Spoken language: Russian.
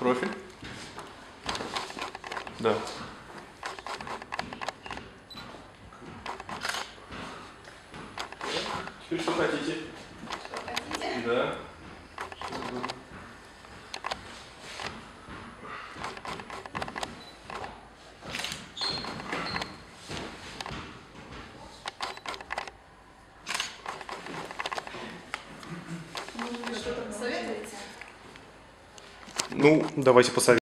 Профиль. Да. Теперь что хотите? Что хотите? Да. Может быть, что-то посоветуете? Ну, давайте посоветуем.